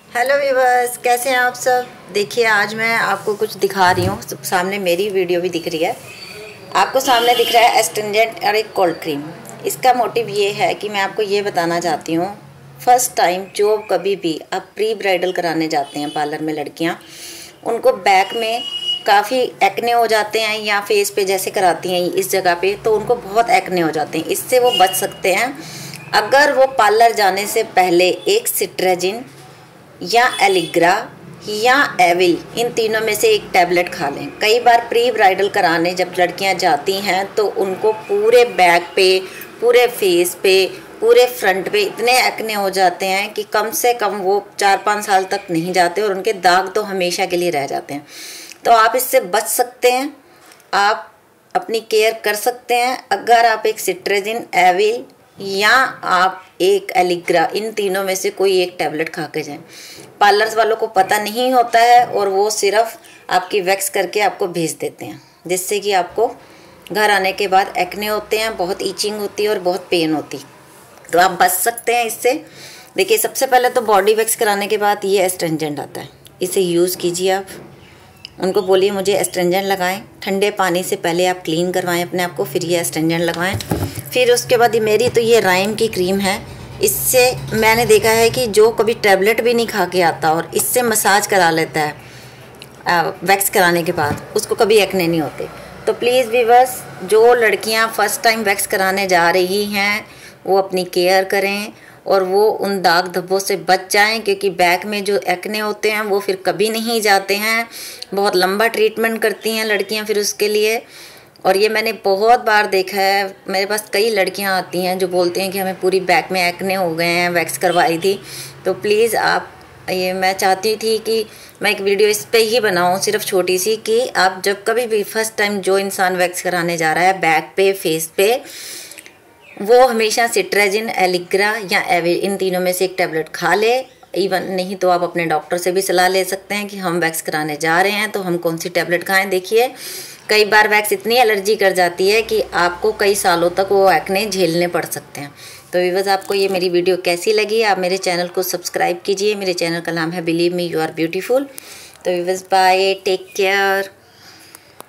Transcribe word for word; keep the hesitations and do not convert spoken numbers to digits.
Hello viewers, कैसे हैं आप सब। देखिए आज मैं आपको कुछ दिखा रही हूँ। सामने मेरी वीडियो भी दिख रही है, आपको सामने दिख रहा है एस्टेंजेंट और एक कोल्ड क्रीम। इसका मोटिव ये है कि मैं आपको ये बताना चाहती हूँ, फर्स्ट टाइम जो कभी भी आप प्री ब्राइडल कराने जाते हैं पार्लर में लड़कियाँ, उनको बैक में काफ़ी एक्ने हो जाते हैं या फेस पे जैसे कराती हैं इस जगह पे, तो उनको बहुत एक्ने हो जाते हैं। इससे वो बच सकते हैं अगर वो पार्लर जाने से पहले एक सिट्राजिन या एलिग्रा या एविल, इन तीनों में से एक टैबलेट खा लें। कई बार प्री ब्राइडल कराने जब लड़कियां जाती हैं तो उनको पूरे बैक पे, पूरे फेस पे, पूरे फ्रंट पे इतने एक्ने हो जाते हैं कि कम से कम वो चार पाँच साल तक नहीं जाते और उनके दाग तो हमेशा के लिए रह जाते हैं। तो आप इससे बच सकते हैं, आप अपनी केयर कर सकते हैं अगर आप एक सिट्राजिन, एविल या आप एक एलिग्रा, इन तीनों में से कोई एक टैबलेट खा के जाएं। पार्लर्स वालों को पता नहीं होता है और वो सिर्फ आपकी वैक्स करके आपको भेज देते हैं, जिससे कि आपको घर आने के बाद एक्ने होते हैं, बहुत ईचिंग होती है और बहुत पेन होती। तो आप बच सकते हैं इससे। देखिए सबसे पहले तो बॉडी वैक्स कराने के बाद ये एस्ट्रेंजेंट आता है, इसे यूज़ कीजिए। आप उनको बोलिए मुझे एस्ट्रेंजेंट लगाएं, ठंडे पानी से पहले आप क्लीन करवाएं अपने आप को, फिर ये एस्ट्रेंजेंट लगाएं। फिर उसके बाद ये मेरी तो ये राइम की क्रीम है, इससे मैंने देखा है कि जो कभी टैबलेट भी नहीं खा के आता और इससे मसाज करा लेता है वैक्स कराने के बाद, उसको कभी एक्ने नहीं होते। तो प्लीज़ व्यूअर्स, जो लड़कियां फर्स्ट टाइम वैक्स कराने जा रही हैं वो अपनी केयर करें और वो उन दाग धब्बों से बच जाएं, क्योंकि बैक में जो एक्ने होते हैं वो फिर कभी नहीं जाते हैं। बहुत लंबा ट्रीटमेंट करती हैं लड़कियां फिर उसके लिए। और ये मैंने बहुत बार देखा है, मेरे पास कई लड़कियां आती हैं जो बोलती हैं कि हमें पूरी बैक में एक्ने हो गए हैं, वैक्स करवाई थी। तो प्लीज़ आप, ये मैं चाहती थी कि मैं एक वीडियो इस पे ही बनाऊं सिर्फ छोटी सी, कि आप जब कभी भी फर्स्ट टाइम जो इंसान वैक्स कराने जा रहा है बैक पे, फेस पे, वो हमेशा सिट्राजिन, एलिग्रा या एविल, इन तीनों में से एक टैबलेट खा ले। इवन नहीं तो आप अपने डॉक्टर से भी सलाह ले सकते हैं कि हम वैक्स कराने जा रहे हैं तो हम कौन सी टैबलेट खाएं। देखिए कई बार वैक्स इतनी एलर्जी कर जाती है कि आपको कई सालों तक वो एक्ने झेलने पड़ सकते हैं। तो व्यूअर्स, आपको ये मेरी वीडियो कैसी लगी, आप मेरे चैनल को सब्सक्राइब कीजिए। मेरे चैनल का नाम है believe me you are beautiful. तो व्यूअर्स, बाय, टेक केयर।